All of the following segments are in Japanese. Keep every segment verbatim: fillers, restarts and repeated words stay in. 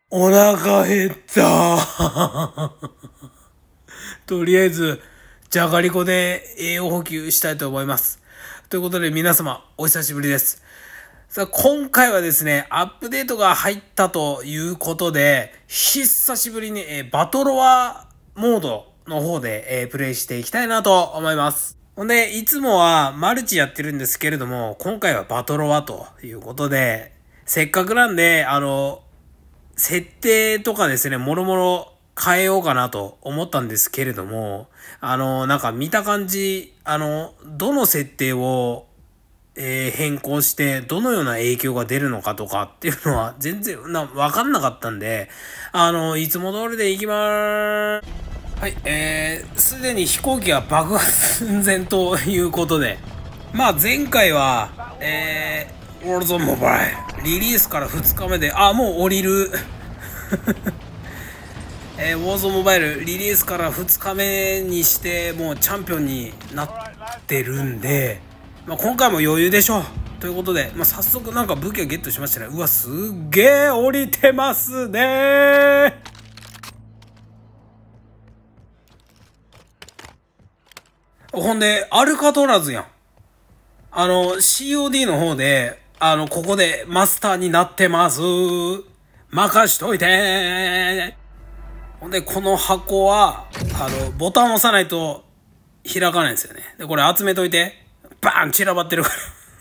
お腹減ったとりあえず、じゃがりこで栄養補給したいと思います。ということで皆様、お久しぶりです。さあ、今回はですね、アップデートが入ったということで、久しぶりに、えー、バトロワモードの方で、えー、プレイしていきたいなと思います。ほんで、いつもはマルチやってるんですけれども、今回はバトロワということで、せっかくなんで、あの、設定とかですね、もろもろ変えようかなと思ったんですけれども、あの、なんか見た感じ、あの、どの設定を、えー変更して、どのような影響が出るのかとかっていうのは全然な、わかんなかったんで、あの、いつも通りで行きまーす。はい、えー、すでに飛行機が爆発寸前ということで、まあ前回は、えー、ウォールゾンモバイル、リリースからふつかめで、あ、もう降りる。えー、ウォーゾンモバイル、リリースからふつかめにして、もうチャンピオンになってるんで、まあ今回も余裕でしょう。ということで、まあ早速なんか武器をゲットしましたね。うわ、すっげえ降りてますねー。ほんで、アルカトラズやん。あの、シーオーディー の方で、あの、ここでマスターになってます。任しといてー。ほんで、この箱は、あの、ボタンを押さないと開かないんですよね。で、これ集めといて。バーン散らばってるから。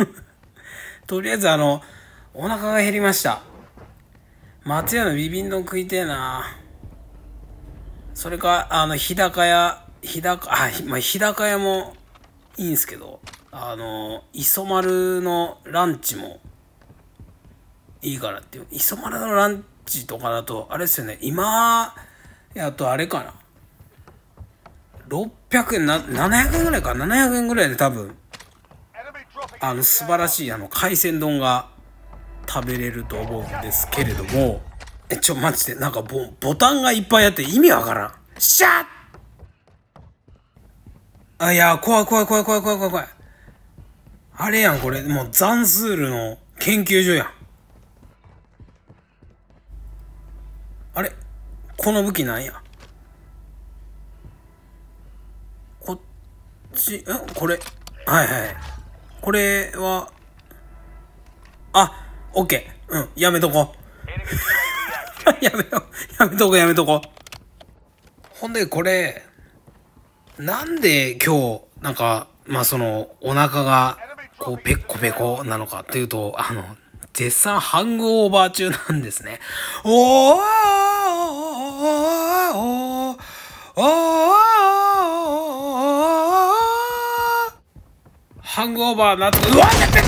とりあえず、あの、お腹が減りました。松屋のビビン丼食いてえな。それか、あの、日高屋、日高、あ、まあ、日高屋もいいんすけど、あの、磯丸のランチもいいからっていう。磯丸のランチとかだと、あれですよね、今、やっとあれかな。ろっぴゃくえんな、ななひゃくえんぐらいか、ななひゃくえんぐらいで多分、あの、素晴らしい、あの、海鮮丼が食べれると思うんですけれども、え、ちょ、マジで、なんかボ、ボタンがいっぱいあって意味わからん。シャッあ、いや、怖い怖い怖い怖い怖い怖い怖い。あれやん、これ、もうザンスールの研究所やん。あれこの武器なんやこっち、んこれ。はいはい。これは、あ、オッケー。うん、やめとこ。やめよう。やめとこやめとこ。ほんで、これ、なんで今日、なんか、まあその、お腹が、こう、ペッコペコなのかっていうと、あの、絶賛ハングオーバー中なんですね。おーおーおーおーハングオーバーなって、うわ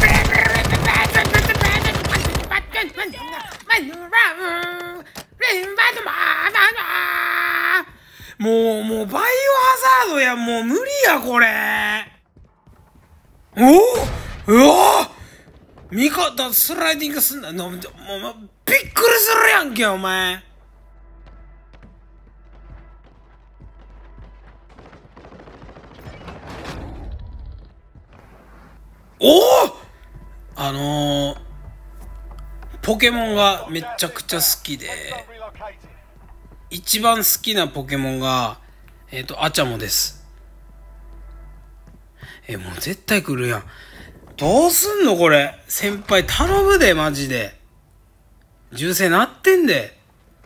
もう、もう、バイオハザードや、もう無理や、これ。おおうわ味方スライディングすんな。もう、もうびっくりするやんけ、お前。おおあのー、ポケモンがめちゃくちゃ好きで、一番好きなポケモンが、えっと、アチャモです。え、もう絶対来るやん。どうすんのこれ。先輩頼むで、マジで。銃声鳴ってんで。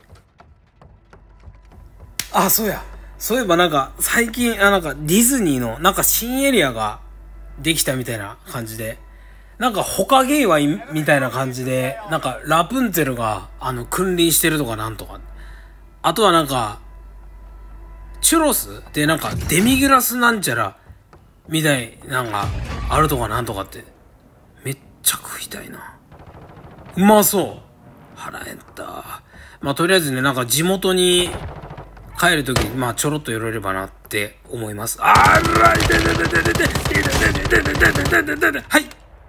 あ、そうや。そういえばなんか、最近、あ、なんか、ディズニーの、なんか新エリアができたみたいな感じで。なんか、ホカゲイワイみたいな感じで、なんか、ラプンツェルが、あの、君臨してるとかなんとか。あとはなんか、チュロスでなんか、デミグラスなんちゃら、みたいなんか、あるとかなんとかって。めっちゃ食いたいな。うまそう。腹減った。まあ、とりあえずね、なんか地元に帰るときに、まあ、ちょろっと寄れればなって思います。あーら、いててててててててててててててはい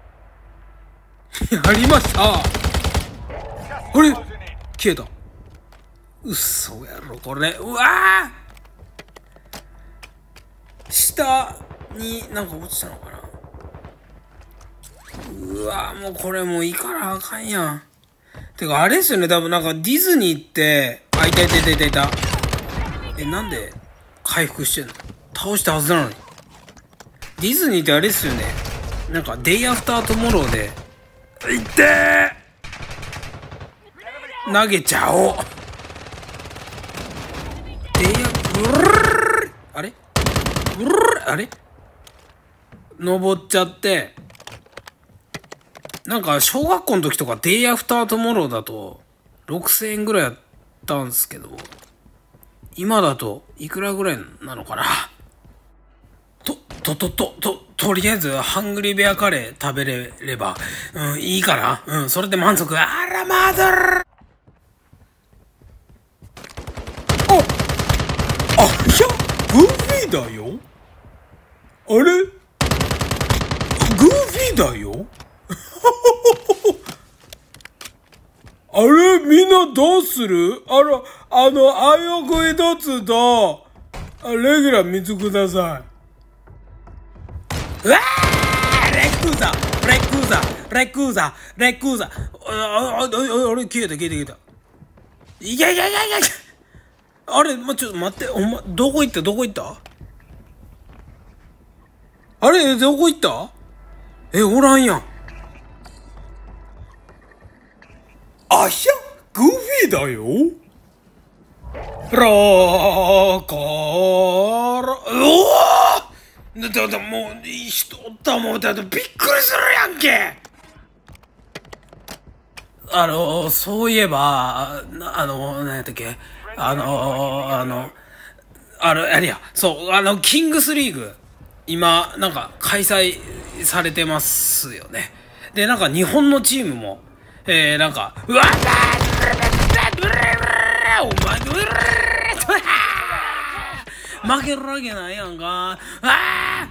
やりましたあれ消えた。嘘やろ、これ。うわー下になんか落ちたのかな。うわーもうこれもういいからあかんやん。 てか、あれですよね、多分なんかディズニーって、あ、いたいたいたいたいた。え、なんで回復してんの？倒したはずなのに。ディズニーってあれですよね。なんか、デイアフタートモローで、いってー投げちゃおう。デイア、ブルルあれブルルあれ登っちゃって、なんか、小学校の時とか、デイアフタートモローだと、ろくせんえんぐらいやったんですけど、今だと、いくらぐらいなのかな。と、と、と、と、と、とりあえず、ハングリーベアカレー食べれれば、うん、いいかな。うん、それで満足。あら、まずるあ、あ、いや、グーフィーだよ。あれグーフィーだよ。あれみんなどうする？あの、あの、あよく一つと、レギュラー水ください。うわーレックーザレックーザレックーザレックーザあ、あ、あ、あれ消えた消えた消えた。いやいやいやいやいやあれ、ま、ちょっと待って、お前、どこ行ったどこ行ったあれどこ行ったえ、おらんやん。あひゃグーフィーだよ。ロコロ、うわーだ、だ、もう、人おったもんだとびっくりするやんけ。あの、そういえば、あの、何やったっけあの、あの、あの、あれや、そう、あの、キングスリーグ、今、なんか、開催されてますよね。で、なんか、日本のチームも、えー、なんか、うわっお前、負けるわけないやんか。あ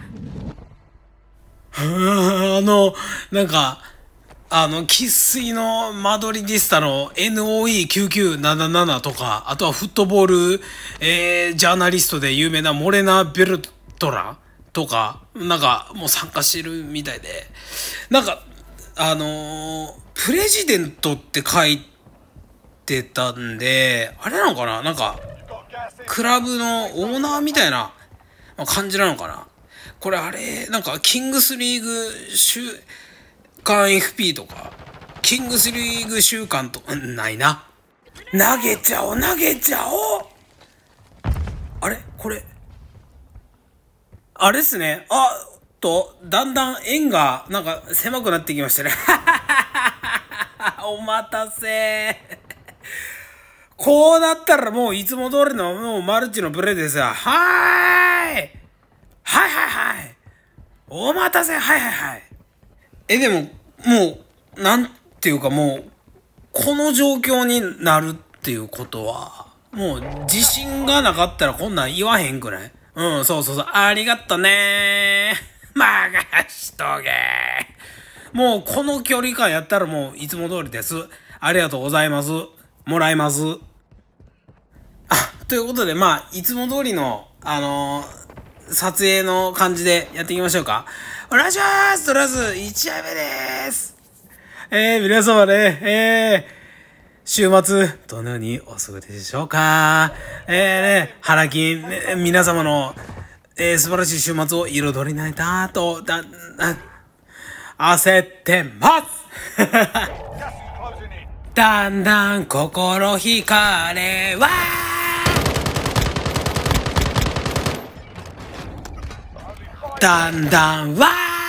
あの、なんか、あの、生粋のマドリディスタの エヌオーイーきゅうきゅうなななな とか、あとはフットボール、えー、ジャーナリストで有名なモレナ・ベルトラとか、なんかもう参加してるみたいで、なんか、あのー、プレジデントって書いてたんで、あれなのかななんか、クラブのオーナーみたいな感じなのかなこれあれ、なんか、キングスリーグ週間 エフピー とか、キングスリーグ週間と、ないな。投げちゃおう、投げちゃおうあれこれ。あれっすね。あ、と、だんだん円が、なんか、狭くなってきましたね。お待たせこうなったらもういつも通りのもうマルチのプレイですよ。はーいはいはいはいお待たせはいはいはいえ、でも、もう、なんていうかもう、この状況になるっていうことは、もう自信がなかったらこんなん言わへんくないうん、そうそうそう。ありがとねー。任しとけー。もうこの距離感やったらもういつも通りです。ありがとうございます。もらいます。あ、ということで、まあ、いつも通りの、あのー、撮影の感じでやっていきましょうか。お願いします。とりあえず、いち試合目でーす。えー、皆様ね、えー、週末、どのようにお過ごしでしょうか。えーね、腹筋、ね、皆様の、えー、素晴らしい週末を彩りないだと、だ、だ、焦ってますだんだん心惹かれわーだんだんわ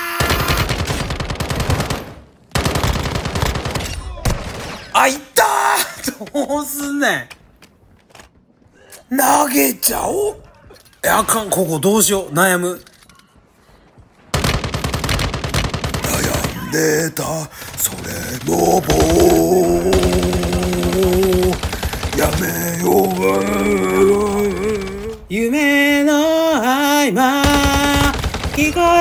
ーあ、いったーどうすんねん投げちゃおうえ、あかん、ここどうしよう、悩む。悩んでた、それの棒やめよう夢の合間聞こ